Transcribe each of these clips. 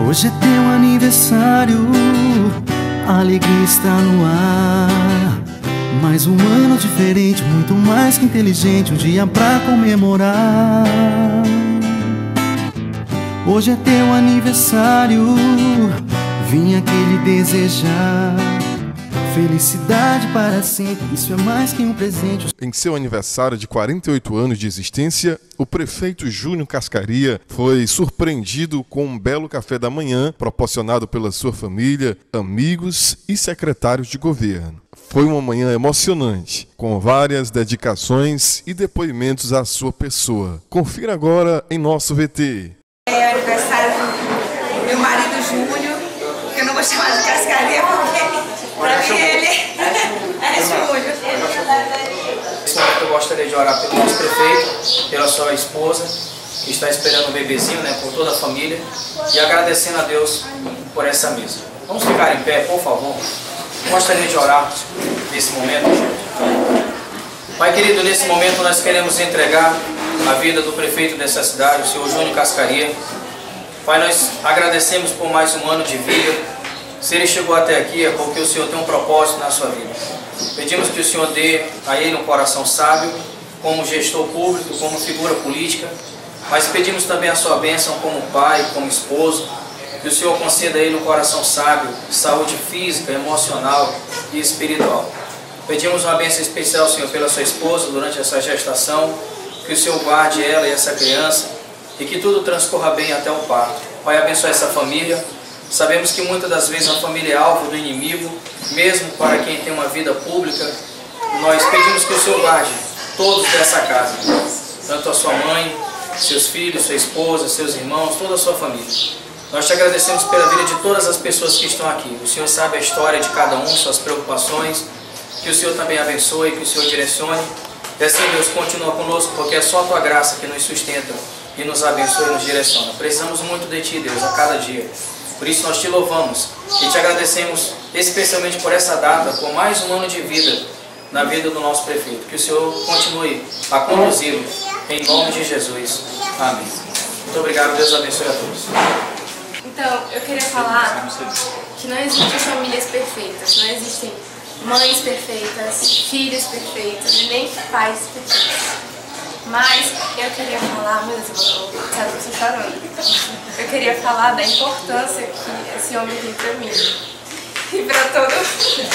Hoje é teu aniversário, a alegria está no ar. Mais um ano diferente, muito mais que inteligente, um dia pra comemorar. Hoje é teu aniversário, vim aqui lhe desejar felicidade para sempre, isso é mais que um presente. Em seu aniversário de 48 anos de existência, o prefeito Júnior Cascaria foi surpreendido com um belo café da manhã proporcionado pela sua família, amigos e secretários de governo. Foi uma manhã emocionante, com várias dedicações e depoimentos à sua pessoa. Confira agora em nosso VT. É aniversário do meu marido Júnior, que eu não vou chamar de Cascaria porque pra mim ele é Júnior. Nesse momento eu gostaria de orar pelo nosso prefeito, pela sua esposa, que está esperando o bebezinho, por toda a família, e agradecendo a Deus por essa mesa. Vamos ficar em pé, por favor. Gostaria de orar nesse momento. Pai querido, nesse momento nós queremos entregar a vida do prefeito dessa cidade, o senhor Júnior Cascaria. Pai, nós agradecemos por mais um ano de vida. Se ele chegou até aqui é porque o Senhor tem um propósito na sua vida. Pedimos que o Senhor dê a ele um coração sábio, como gestor público, como figura política, mas pedimos também a sua bênção como pai, como esposo, que o Senhor conceda a ele um coração sábio, saúde física, emocional e espiritual. Pedimos uma bênção especial, Senhor, pela sua esposa durante essa gestação, que o Senhor guarde ela e essa criança e que tudo transcorra bem até o parto. Pai, abençoe essa família. Sabemos que muitas das vezes a família é alvo do inimigo, mesmo para quem tem uma vida pública. Nós pedimos que o Senhor guarde todos dessa casa, tanto a sua mãe, seus filhos, sua esposa, seus irmãos, toda a sua família. Nós te agradecemos pela vida de todas as pessoas que estão aqui. O Senhor sabe a história de cada um, suas preocupações, que o Senhor também abençoe, que o Senhor direcione. E assim, Deus, continua conosco, porque é só a Tua graça que nos sustenta e nos abençoa e nos direciona. Precisamos muito de Ti, Deus, a cada dia. Por isso nós te louvamos e te agradecemos especialmente por essa data, por mais um ano de vida na vida do nosso prefeito. Que o Senhor continue a conduzi-lo, em nome de Jesus. Amém. Muito obrigado, Deus abençoe a todos. Então, eu queria falar que não existem famílias perfeitas, não existem mães perfeitas, filhos perfeitos, e nem pais perfeitos. Mas eu queria falar, meu Deus, eu estou chorando. Eu queria falar da importância que esse homem tem pra mim e pra todo.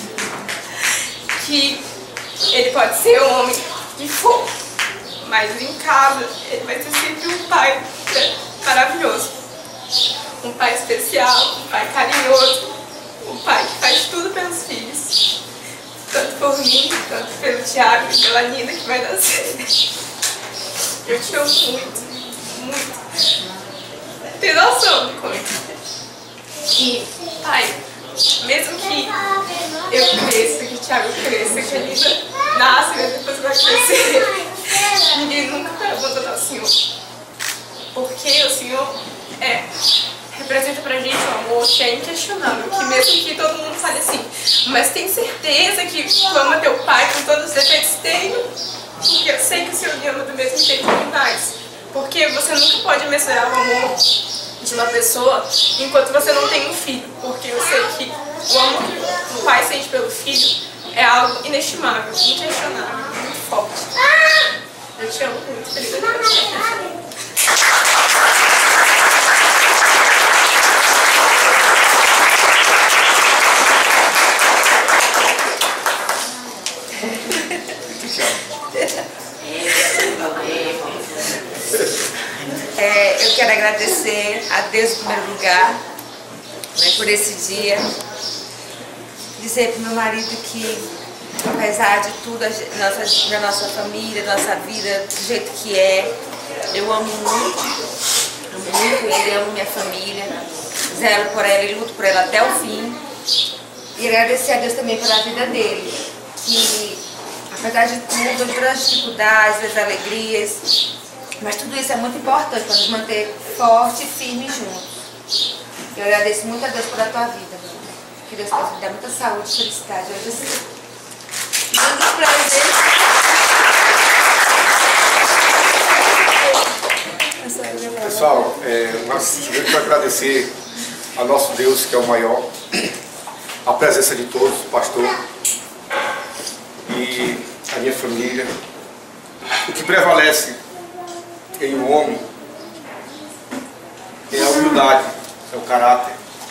Que ele pode ser um homem que for, mas em casa ele vai ser sempre um pai maravilhoso. Um pai especial, um pai carinhoso, um pai que faz tudo pelos filhos. Tanto por mim, tanto pelo Thiago e pela Nina que vai nascer. Eu te amo muito, muito. Tem noção de coisa. E, pai, mesmo que eu cresça, que o Thiago cresça, que a Nina nasça e depois vai crescer, ninguém nunca vai abandonar o Senhor. Porque o Senhor representa pra gente um amor que é inquestionável, que mesmo que todo mundo fale assim, mas tem certeza que tu ama teu pai com todos os defeitos? Tenho, porque eu sei que o Senhor me ama do mesmo jeito que mais. Porque você nunca pode mensurar o amor de uma pessoa enquanto você não tem um filho, porque eu sei que o amor que o pai sente pelo filho é algo inestimável, inquestionável, muito forte. Eu te amo muito, feliz aniversário. Eu quero agradecer a Deus em primeiro lugar, por esse dia. Dizer para o meu marido que, apesar de tudo, da nossa família, da nossa vida, do jeito que é, eu amo muito ele, amo minha família, zelo por ela e luto por ela até o fim. E agradecer a Deus também pela vida dele, que apesar de tudo, de todas as dificuldades, das alegrias, mas tudo isso é muito importante para nos manter fortes e firmes juntos. Eu agradeço muito a Deus pela tua vida, que Deus possa te dar muita saúde e felicidade. Hoje assim, muitos prazeres. Pessoal, nós queremos agradecer a nosso Deus, que é o maior, a presença de todos, o pastor e a minha família. O que prevalece em um homem é a humildade, é o caráter,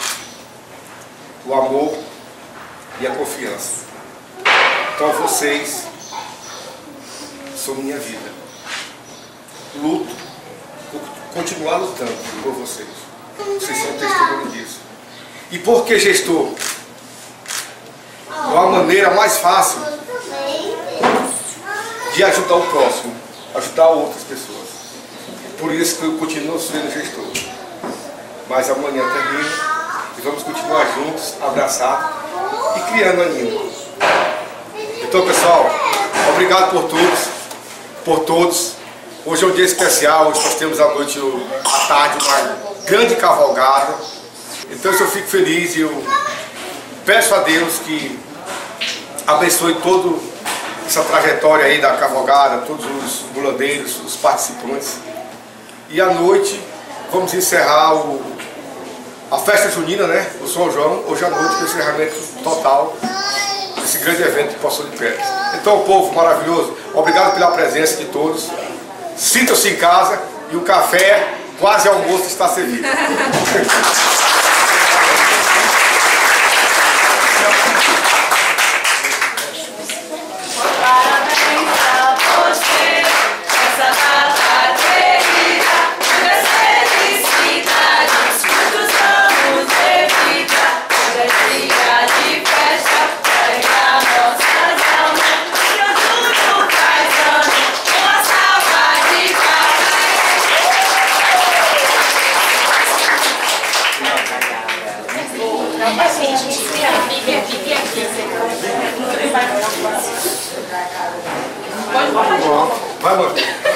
o amor e a confiança. Então vocês são minha vida. Luto, vou continuar lutando por vocês. Vocês são testemunho disso. E por que gestor? Não há maneira mais fácil de ajudar o próximo, ajudar outras pessoas. Por isso que eu continuo sendo gestor. Mas amanhã termina e vamos continuar juntos, abraçados e criando ânimo. Então, pessoal, obrigado por todos. Hoje é um dia especial, hoje nós temos à noite, à tarde, uma grande cavalgada. Então eu fico feliz e eu peço a Deus que abençoe toda essa trajetória aí da cavalgada, todos os bulandeiros, os participantes. E à noite vamos encerrar a festa junina, né? O São João, hoje à noite, com o encerramento total desse grande evento de Poços de Pedras. Então, povo maravilhoso, obrigado pela presença de todos. Sintam-se em casa e o café, quase almoço, está servido. Parabéns a você, essa data querida, muitas felicidades, muitos anos de vida, alegria de festa, carregar nossas almas, e o tudo faz ano, uma salva de Vai, mano.